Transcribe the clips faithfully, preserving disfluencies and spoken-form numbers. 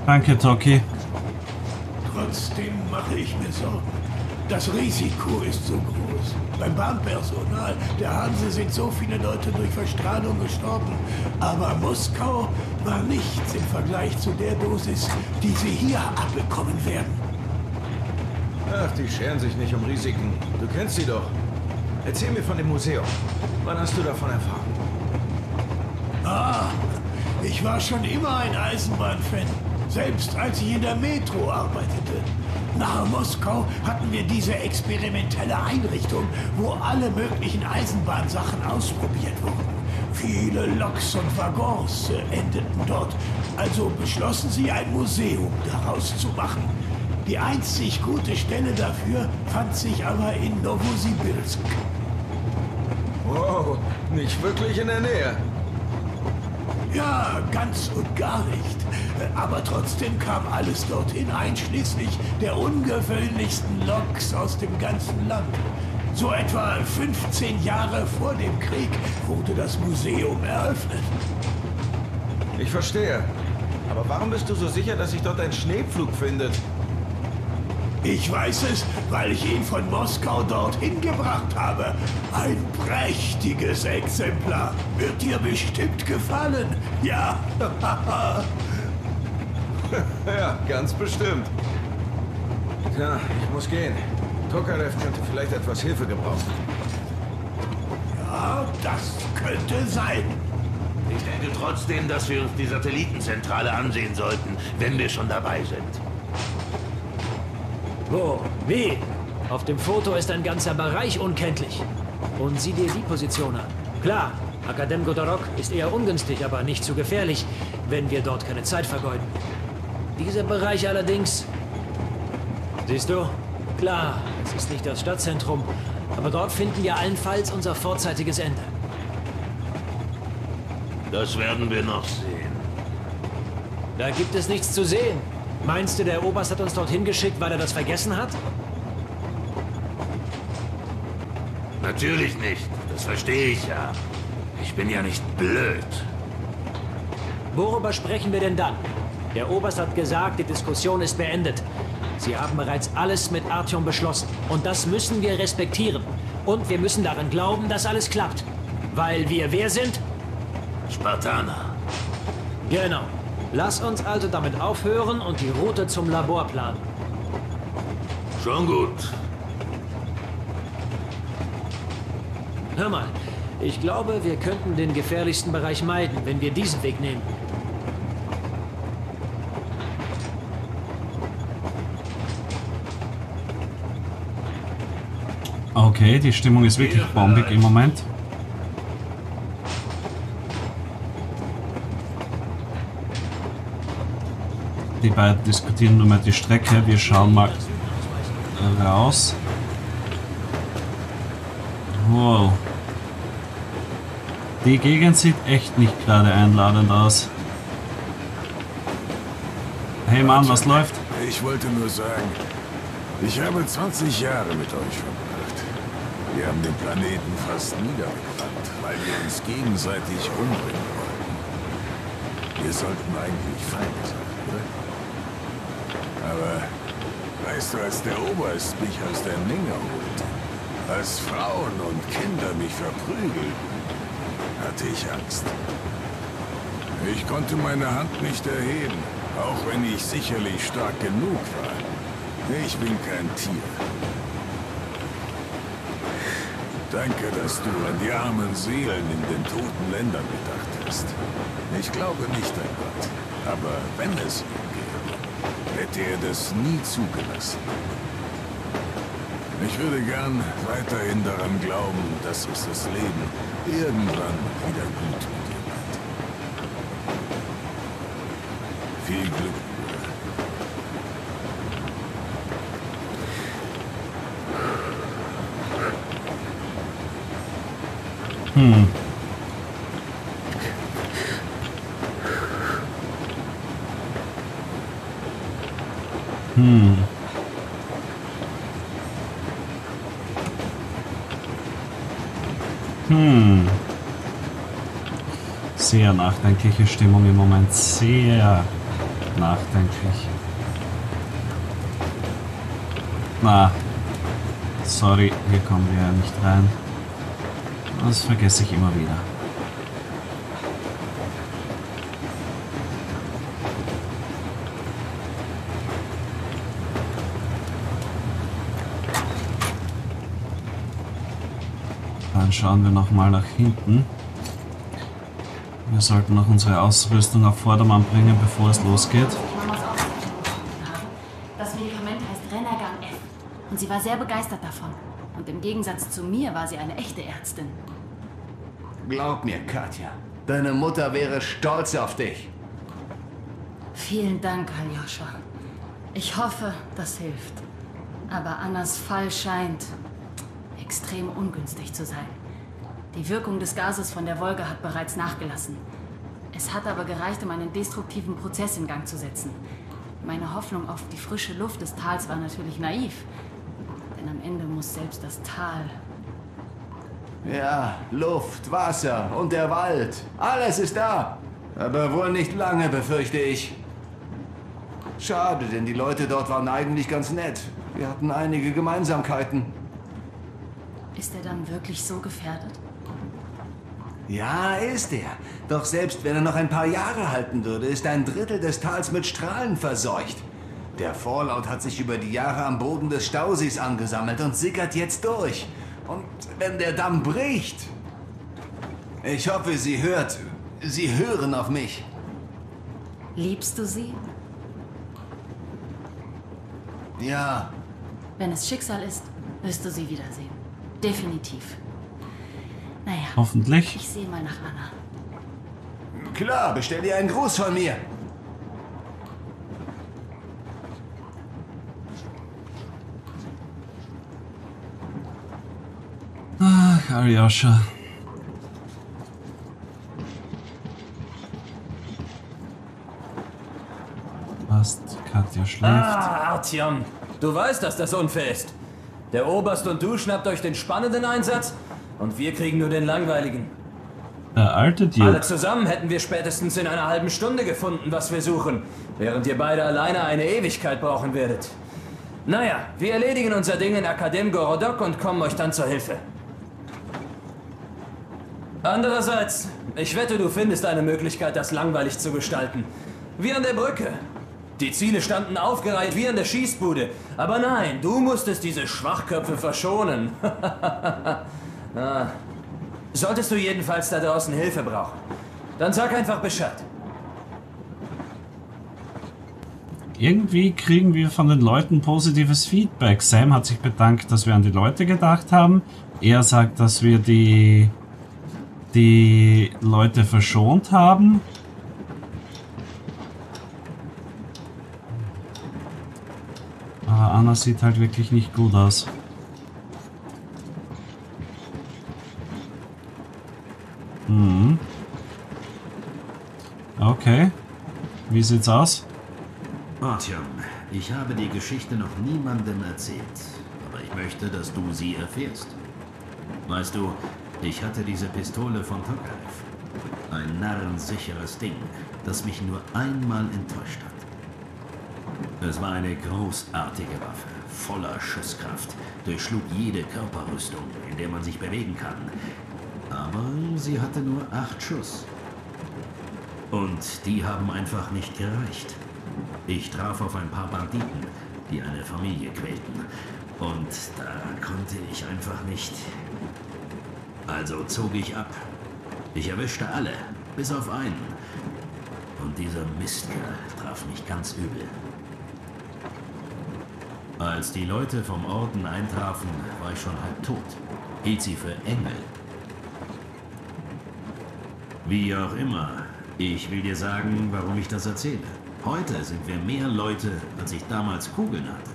Danke, Toki. Trotzdem mache ich mir Sorgen. Das Risiko ist so groß. Beim Bahnpersonal der Hanse sind so viele Leute durch Verstrahlung gestorben. Aber Moskau war nichts im Vergleich zu der Dosis, die sie hier abbekommen werden. Ach, die scheren sich nicht um Risiken. Du kennst sie doch. Erzähl mir von dem Museum. Wann hast du davon erfahren? Ah, ich war schon immer ein Eisenbahnfan. Selbst als ich in der Metro arbeitete. Nahe Moskau hatten wir diese experimentelle Einrichtung, wo alle möglichen Eisenbahnsachen ausprobiert wurden. Viele Loks und Waggons äh, endeten dort. Also beschlossen sie, ein Museum daraus zu machen. Die einzig gute Stelle dafür fand sich aber in Novosibirsk. Wow, nicht wirklich in der Nähe. Ja, ganz und gar nicht. Aber trotzdem kam alles dorthin, einschließlich der ungewöhnlichsten Loks aus dem ganzen Land. So etwa fünfzehn Jahre vor dem Krieg wurde das Museum eröffnet. Ich verstehe. Aber warum bist du so sicher, dass sich dort ein Schneepflug findet? Ich weiß es, weil ich ihn von Moskau dorthin gebracht habe. Ein prächtiges Exemplar. Wird dir bestimmt gefallen. Ja. Ja, ganz bestimmt. Tja, ich muss gehen. Tokarev könnte vielleicht etwas Hilfe gebrauchen. Ja, das könnte sein. Ich denke trotzdem, dass wir uns die Satellitenzentrale ansehen sollten, wenn wir schon dabei sind. Wo? Wie? Auf dem Foto ist ein ganzer Bereich unkenntlich. Und sieh dir die Position an. Klar, Akadem Godorok ist eher ungünstig, aber nicht zu gefährlich, wenn wir dort keine Zeit vergeuden. Dieser Bereich allerdings... Siehst du? Klar, es ist nicht das Stadtzentrum, aber dort finden wir allenfalls unser vorzeitiges Ende. Das werden wir noch sehen. Da gibt es nichts zu sehen. Meinst du, der Oberst hat uns dorthin geschickt, weil er das vergessen hat? Natürlich nicht. Das verstehe ich ja. Ich bin ja nicht blöd. Worüber sprechen wir denn dann? Der Oberst hat gesagt, die Diskussion ist beendet. Sie haben bereits alles mit Artyom beschlossen. Und das müssen wir respektieren. Und wir müssen daran glauben, dass alles klappt. Weil wir wer sind? Spartaner. Genau. Lass uns also damit aufhören und die Route zum Labor planen. Schon gut. Hör mal, ich glaube, wir könnten den gefährlichsten Bereich meiden, wenn wir diesen Weg nehmen. Okay, die Stimmung ist wirklich bombig im Moment. Die beiden diskutieren nur mal die Strecke. Wir schauen mal raus. Wow. Die Gegend sieht echt nicht gerade einladend aus. Hey Mann, was läuft? Ich wollte nur sagen, ich habe zwanzig Jahre mit euch verbracht. Wir haben den Planeten fast niedergebrannt, weil wir uns gegenseitig umbringen wollten. Wir sollten eigentlich Feinde sein, oder? Aber, weißt du, als der Oberst mich aus der Menge holte, als Frauen und Kinder mich verprügelten, hatte ich Angst. Ich konnte meine Hand nicht erheben, auch wenn ich sicherlich stark genug war. Ich bin kein Tier. Danke, dass du an die armen Seelen in den toten Ländern gedacht hast. Ich glaube nicht an Gott, aber wenn es ihm gäbe, hätte er das nie zugelassen. Ich würde gern weiterhin daran glauben, dass es das Leben irgendwann wieder gut mit ihm hat. Viel Glück, Bruder. Hm. Hm. Hm. Sehr nachdenkliche Stimmung im Moment. Sehr. nachdenklich. Na, sorry, hier kommen wir ja nicht rein. Das vergesse ich immer wieder. Dann schauen wir noch mal nach hinten. Wir sollten noch unsere Ausrüstung auf Vordermann bringen, bevor es losgeht. Das Medikament heißt Renergan F. Und sie war sehr begeistert davon. Und im Gegensatz zu mir war sie eine echte Ärztin. Glaub mir, Katja, deine Mutter wäre stolz auf dich. Vielen Dank, Aljoscha. Ich hoffe, das hilft. Aber Annas Fall scheint extrem ungünstig zu sein. Die Wirkung des Gases von der Wolga hat bereits nachgelassen. Es hat aber gereicht, um einen destruktiven Prozess in Gang zu setzen. Meine Hoffnung auf die frische Luft des Tals war natürlich naiv. Denn am Ende muss selbst das Tal... Ja, Luft, Wasser und der Wald. Alles ist da. Aber wohl nicht lange, befürchte ich. Schade, denn die Leute dort waren eigentlich ganz nett. Wir hatten einige Gemeinsamkeiten. Ist er dann wirklich so gefährdet? Ja, ist er. Doch selbst wenn er noch ein paar Jahre halten würde, ist ein Drittel des Tals mit Strahlen verseucht. Der Fallout hat sich über die Jahre am Boden des Stausees angesammelt und sickert jetzt durch. Und wenn der Damm bricht... Ich hoffe, sie hört... Sie hören auf mich. Liebst du sie? Ja. Wenn es Schicksal ist, wirst du sie wiedersehen. Definitiv. Naja. Hoffentlich. Ich sehe mal nach Anna. Klar, bestell dir einen Gruß von mir. Ach, Aljoscha. Fast, Katja schläft. Ah, Artyom, du weißt, dass das unfair ist. Der Oberst und du schnappt euch den spannenden Einsatz und wir kriegen nur den langweiligen. Der alte Dude. Alle zusammen hätten wir spätestens in einer halben Stunde gefunden, was wir suchen, während ihr beide alleine eine Ewigkeit brauchen werdet. Naja, wir erledigen unser Ding in Akadem Gorodok und kommen euch dann zur Hilfe. Andererseits, ich wette, du findest eine Möglichkeit, das langweilig zu gestalten. Wie an der Brücke. Die Ziele standen aufgereiht wie an der Schießbude. Aber nein, du musstest diese Schwachköpfe verschonen. ah. Solltest du jedenfalls da draußen Hilfe brauchen, dann sag einfach Bescheid. Irgendwie kriegen wir von den Leuten positives Feedback. Sam hat sich bedankt, dass wir an die Leute gedacht haben. Er sagt, dass wir die, die Leute verschont haben. Aber Anna sieht halt wirklich nicht gut aus. Hm. Okay. Wie sieht's aus? Artyom, ich habe die Geschichte noch niemandem erzählt, aber ich möchte, dass du sie erfährst. Weißt du, ich hatte diese Pistole von Tokarev. Ein narrensicheres Ding, das mich nur einmal enttäuscht hat. Es war eine großartige Waffe, voller Schusskraft, durchschlug jede Körperrüstung, in der man sich bewegen kann. Aber sie hatte nur acht Schuss. Und die haben einfach nicht gereicht. Ich traf auf ein paar Banditen, die eine Familie quälten. Und da konnte ich einfach nicht. Also zog ich ab. Ich erwischte alle, bis auf einen. Und dieser Mistkerl traf mich ganz übel. Als die Leute vom Orden eintrafen, war ich schon halb tot. Hielt sie für Engel. Wie auch immer, ich will dir sagen, warum ich das erzähle. Heute sind wir mehr Leute, als ich damals Kugeln hatte.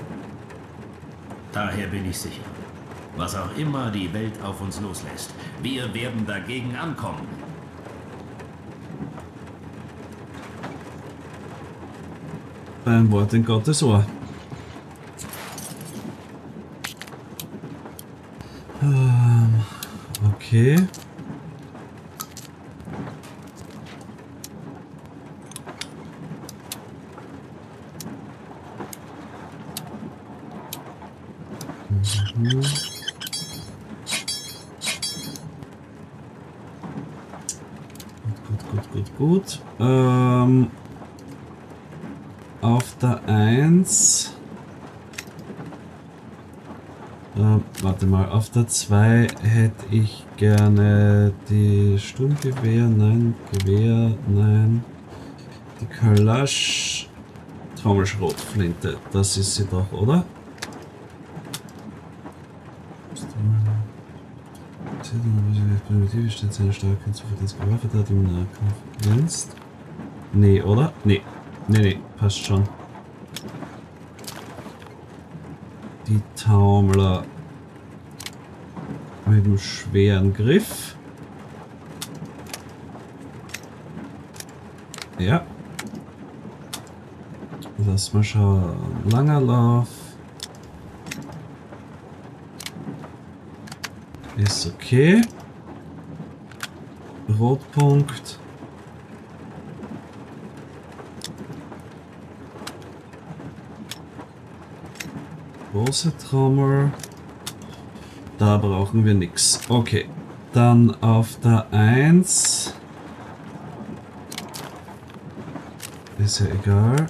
Daher bin ich sicher, was auch immer die Welt auf uns loslässt, wir werden dagegen ankommen. Ein Wort in Gottes Ohr. Ähm, okay. Mhm. Gut, gut, gut, gut. Ähm, auf der eins. Äh, warte mal, auf der zwei hätte ich gerne die Sturmgewehr, nein, Gewehr, nein. Die Kalasch, Trommelschrotflinte, das ist sie doch, oder? Primitive stellt seine starke zuverlässige Waffe da, die im Nahkampf glänzt. Nee, oder? Nee. Nee, nee, passt schon. Die Taumler mit dem schweren Griff. Ja. Lass mal schauen. Langer Lauf. Ist okay. Rotpunkt. Große Trommel. Da brauchen wir nichts. Okay. Dann auf der eins. Ist ja egal.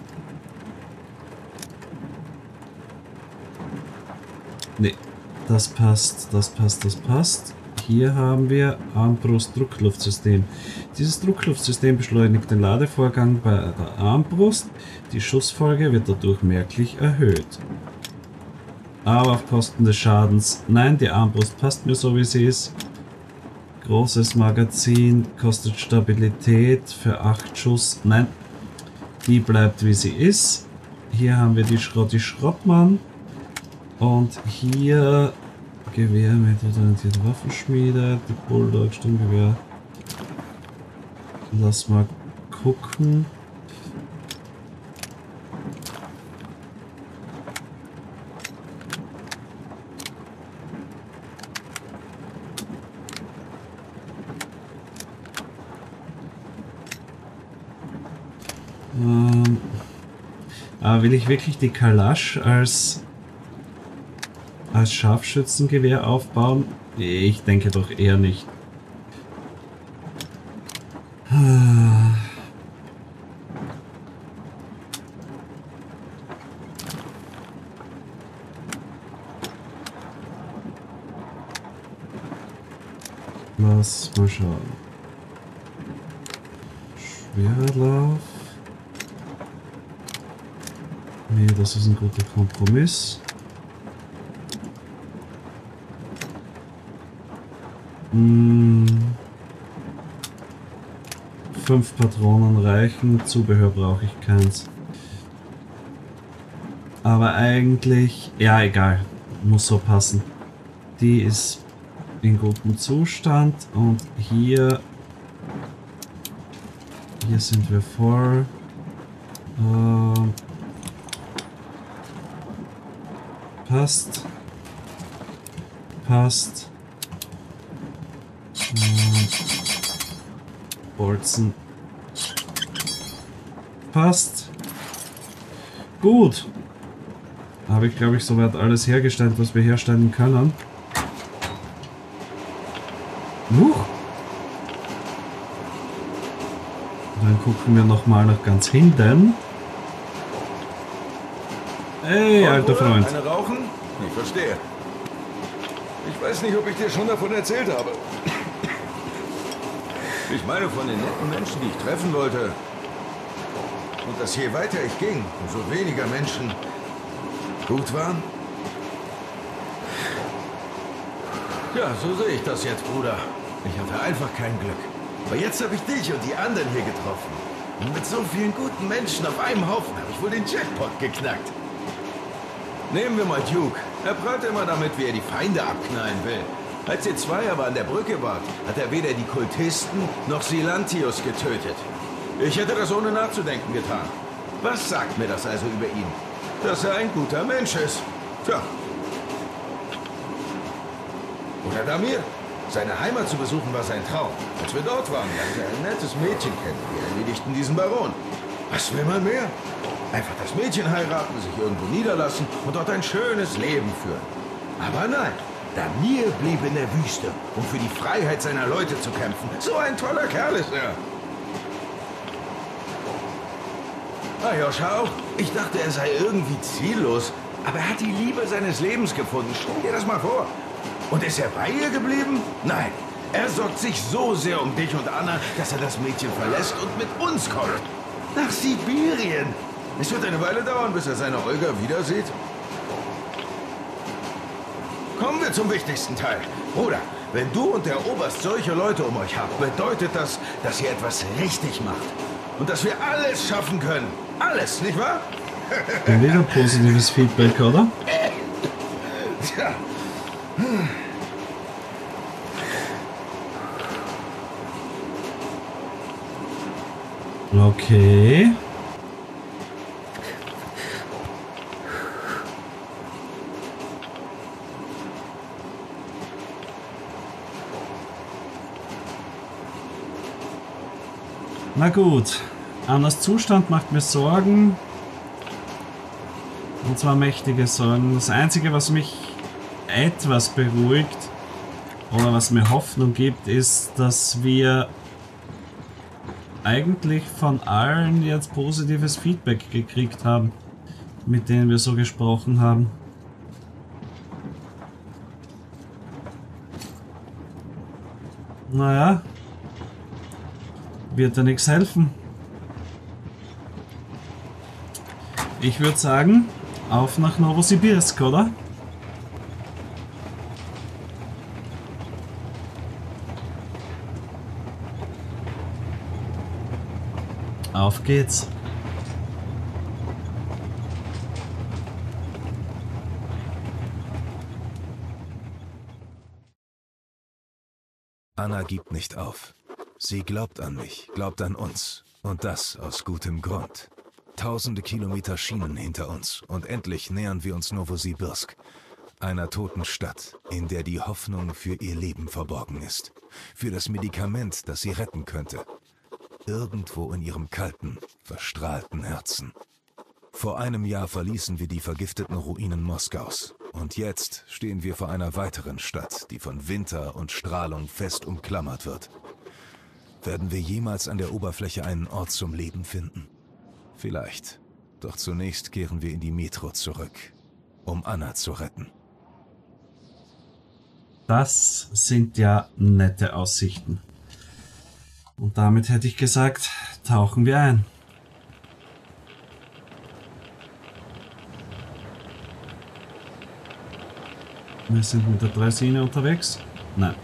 Nee. Das passt, das passt, das passt. Hier haben wir Armbrust-Druckluftsystem. Dieses Druckluftsystem beschleunigt den Ladevorgang bei der Armbrust. Die Schussfolge wird dadurch merklich erhöht. Aber auf Kosten des Schadens. Nein, die Armbrust passt mir so wie sie ist. Großes Magazin, kostet Stabilität für acht Schuss. Nein, die bleibt wie sie ist. Hier haben wir die Schrott, die Schrottmann. Und hier Gewehr mit orientierter Waffenschmiede, die Bulldog, Sturmgewehr. Lass mal gucken. Ähm, aber will ich wirklich die Kalasch als als Scharfschützengewehr aufbauen? Ich denke doch eher nicht. Lass mal schauen. Schwerlauf. Nee, das ist ein guter Kompromiss. Hm. Fünf Patronen reichen, Zubehör brauche ich keins. Aber eigentlich, ja egal, muss so passen. Die ist in gutem Zustand und hier, hier sind wir voll. Äh, passt. Passt. Bolzen. Passt. Gut. Habe ich, glaube ich, soweit alles hergestellt, was wir herstellen können. Huch. Dann gucken wir nochmal nach ganz hinten. Hey, alter Freund. Eine rauchen? Ich verstehe. Ich weiß nicht, ob ich dir schon davon erzählt habe. Ich meine von den netten Menschen, die ich treffen wollte. Und dass je weiter ich ging, umso weniger Menschen gut waren. Ja, so sehe ich das jetzt, Bruder. Ich hatte einfach kein Glück. Aber jetzt habe ich dich und die anderen hier getroffen. Und mit so vielen guten Menschen auf einem Haufen habe ich wohl den Jackpot geknackt. Nehmen wir mal Duke. Er prahlt immer damit, wie er die Feinde abknallen will. Als ihr zwei aber an der Brücke wart, hat er weder die Kultisten noch Silantius getötet. Ich hätte das ohne nachzudenken getan. Was sagt mir das also über ihn? Dass er ein guter Mensch ist. Tja. Oder Damir. Seine Heimat zu besuchen war sein Traum. Als wir dort waren, lernte er ein nettes Mädchen kennen. Wir erledigten diesen Baron. Was will man mehr? Einfach das Mädchen heiraten, sich irgendwo niederlassen und dort ein schönes Leben führen. Aber nein, Damir blieb in der Wüste, um für die Freiheit seiner Leute zu kämpfen. So ein toller Kerl ist er. Aljoscha auch. Ich dachte, er sei irgendwie ziellos. Aber er hat die Liebe seines Lebens gefunden. Stell dir das mal vor. Und ist er bei ihr geblieben? Nein. Er sorgt sich so sehr um dich und Anna, dass er das Mädchen verlässt und mit uns kommt. Nach Sibirien. Es wird eine Weile dauern, bis er seine Olga wiedersieht. Kommen wir zum wichtigsten Teil. Bruder, wenn du und der Oberst solche Leute um euch habt, bedeutet das, dass ihr etwas richtig macht. Und dass wir alles schaffen können. Alles, nicht wahr? Wieder positives Feedback, oder? Tja. Okay. Na gut, Annas Zustand macht mir Sorgen. Und zwar mächtige Sorgen. Das Einzige, was mich etwas beruhigt oder was mir Hoffnung gibt, ist, dass wir eigentlich von allen jetzt positives Feedback gekriegt haben, mit denen wir so gesprochen haben. Naja, wird ja nichts helfen. Ich würde sagen, auf nach Novosibirsk, oder? Auf geht's. Anna gibt nicht auf. Sie glaubt an mich, glaubt an uns. Und das aus gutem Grund. Tausende Kilometer Schienen hinter uns und endlich nähern wir uns Novosibirsk. Einer toten Stadt, in der die Hoffnung für ihr Leben verborgen ist. Für das Medikament, das sie retten könnte. Irgendwo in ihrem kalten, verstrahlten Herzen. Vor einem Jahr verließen wir die vergifteten Ruinen Moskaus. Und jetzt stehen wir vor einer weiteren Stadt, die von Winter und Strahlung fest umklammert wird. Werden wir jemals an der Oberfläche einen Ort zum Leben finden? Vielleicht. Doch zunächst kehren wir in die Metro zurück, um Anna zu retten. Das sind ja nette Aussichten. Und damit hätte ich gesagt, tauchen wir ein. Wir sind mit der Draisine unterwegs. Nein.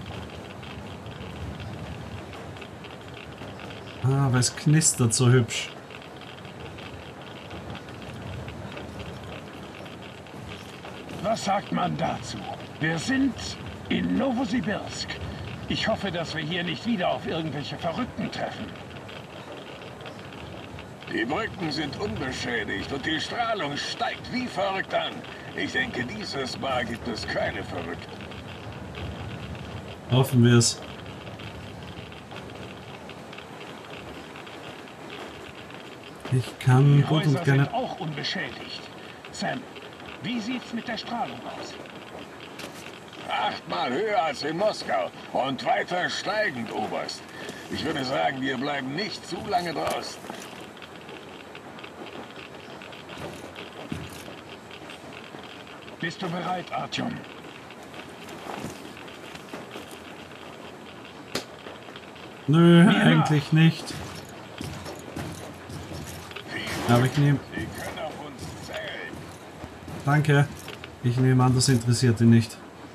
Ah, aber es knistert so hübsch. Was sagt man dazu? Wir sind in Novosibirsk. Ich hoffe, dass wir hier nicht wieder auf irgendwelche Verrückten treffen. Die Brücken sind unbeschädigt und die Strahlung steigt wie verrückt an. Ich denke, dieses Mal gibt es keine Verrückten. Hoffen wir es. Ich kann Die gut Häuser und gerne... sind auch unbeschädigt. Sam, wie sieht's mit der Strahlung aus? Achtmal höher als in Moskau und weiter steigend, Oberst. Ich würde sagen, wir bleiben nicht zu lange draußen. Bist du bereit, Artyom? Nö, eigentlich nicht. Aber ich nehme... Sie können auf uns zählen. Danke. Ich nehme an, das interessiert ihn nicht.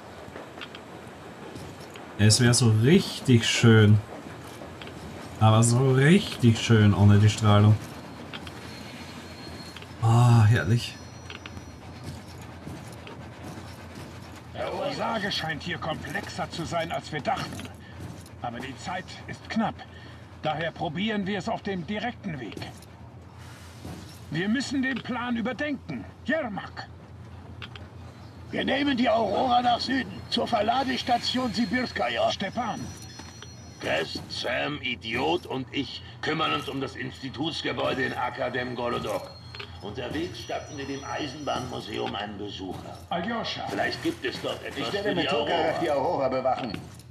Es wäre so richtig schön. Aber so richtig schön ohne die Strahlung. Ah, herrlich. Die Lage scheint hier komplexer zu sein, als wir dachten. Aber die Zeit ist knapp. Daher probieren wir es auf dem direkten Weg. Wir müssen den Plan überdenken. Jermak! Wir nehmen die Aurora nach Süden, zur Verladestation Sibirskaya. Stepan! Crest, Sam, Idiot und ich kümmern uns um das Institutsgebäude in Akadem Golodok. Unterwegs statten wir dem Eisenbahnmuseum einen Besucher. Aljoscha. Vielleicht gibt es dort etwas Ich werde für mit die Tokarev die Aurora. Aurora bewachen.